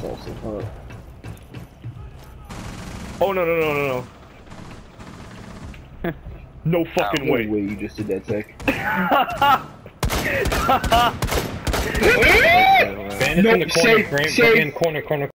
awesome. Alright. Oh no no no no no. No fucking No way. way you just did that, Tech. Bandit's in the corner, Grant. Corner.